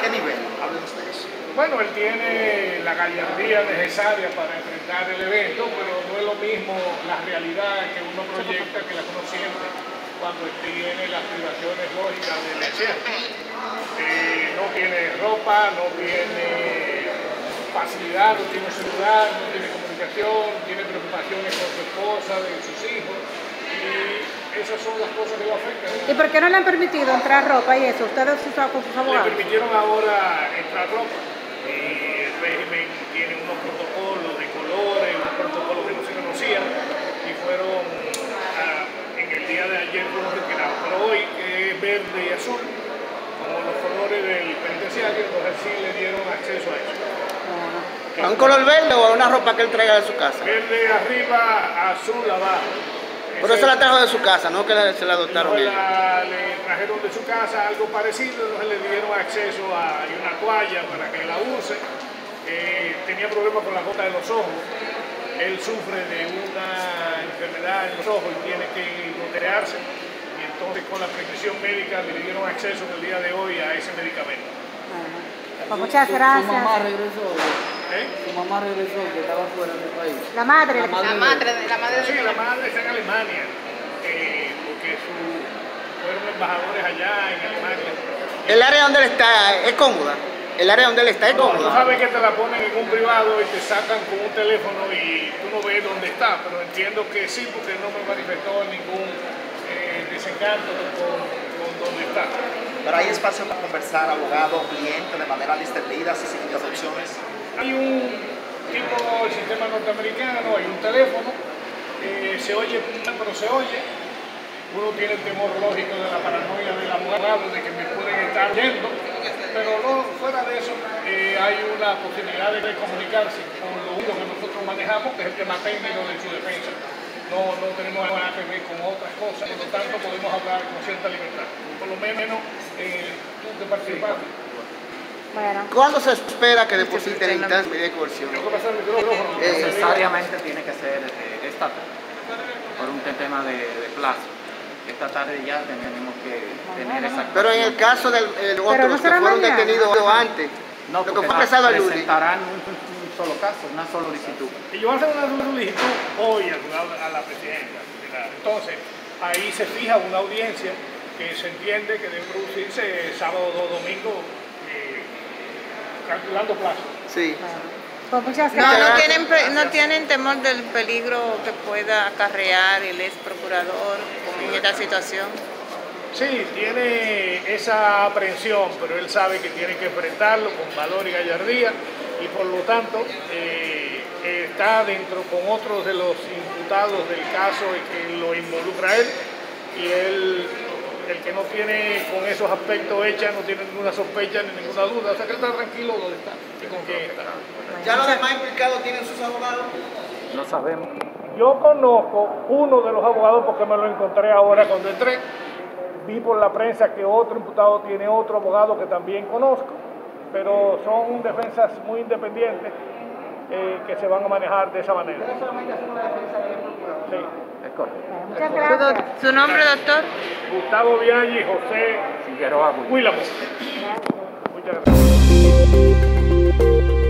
qué nivel? Háblenos de eso. Bueno, él tiene la gallardía necesaria para enfrentar el evento, pero no es lo mismo la realidad que uno proyecta que la que uno siente cuando tiene las privaciones lógicas del desierto. No tiene ropa, no tiene facilidad, no tiene celular, no tiene comunicación, tiene preocupaciones con su esposa, de sus hijos, y esas son las cosas que lo afectan. ¿Y por qué no le han permitido entrar ropa y eso? ¿Ustedes con sus abogados? Le permitieron ahora entrar ropa. El régimen tiene unos protocolos de colores, unos protocolos que no se conocían y fueron en el día de ayer fueron retirados. Pero hoy es verde y azul, como los colores del penitenciario, entonces sí le dieron acceso a eso. ¿A un color verde o a una ropa que él traiga de su casa? Verde arriba, azul abajo. Pero eso la trajo de su casa, no que se la adoptaron ellos. Le trajeron de su casa algo parecido, entonces le dieron acceso a una toalla para que la use. Tenía problemas con la gota de los ojos. Él sufre de una enfermedad en los ojos y tiene que gotearse. Y entonces con la prescripción médica le dieron acceso en el día de hoy a ese medicamento. Pues muchas gracias. Su mamá regresó. Su mamá regresó, que estaba fuera del país. La madre. Sí, la madre está en Alemania, porque fueron embajadores allá en Alemania. ¿El área donde él está es cómoda? ¿El área donde él está es No, cómoda? tú sabes que te la ponen en un privado y te sacan con un teléfono y tú no ves dónde está, pero entiendo que sí, porque no me manifestó ningún desencanto con dónde está. Pero hay espacio para conversar, abogado, cliente, de manera distendida, sin interrupciones. Hay un tipo del sistema norteamericano, hay un teléfono, se oye, pero se oye. Uno tiene el temor lógico de la paranoia del abogado, de que me pueden estar yendo, pero no, fuera de eso, hay una posibilidad de comunicarse con lo único que nosotros manejamos, que es el tema técnico de su defensa. No tenemos nada que ver con otras cosas, por lo tanto podemos hablar con cierta libertad. Por lo menos tú que participaste. Bueno. ¿Cuándo se espera que depositen la instancia de coerción? Necesariamente tiene que ser esta tarde, por un tema de plazo. Esta tarde ya tenemos que tener esa. Pero en el caso de los otros que fueron detenidos antes, no, lo que fue apresado el lunes. Presentarán un solo caso, una solicitud. Y yo voy a hacer una solicitud hoy a la presidenta. Entonces, ahí se fija una audiencia que se entiende que debe producirse sábado o domingo, calculando plazo. Sí. Pues muchas gracias. No tienen temor del peligro que pueda acarrear el ex procurador en esta situación. Sí, tiene esa aprehensión, pero él sabe que tiene que enfrentarlo con valor y gallardía y por lo tanto está dentro con otros de los imputados del caso que lo involucra a él y él, el que no tiene con esos aspectos hechas, no tiene ninguna sospecha ni ninguna duda, o sea que él está tranquilo donde está y con quién está. ¿Ya los demás implicados tienen sus abogados? No sabemos. Yo conozco uno de los abogados porque me lo encontré ahora cuando entré. Vi por la prensa que otro imputado tiene otro abogado que también conozco, pero son defensas muy independientes que se van a manejar de esa manera. Sí. Es correcto. Muchas gracias. ¿Su nombre, doctor? Gustavo Viaggi y José Figueroa. Huílamo. Muchas gracias.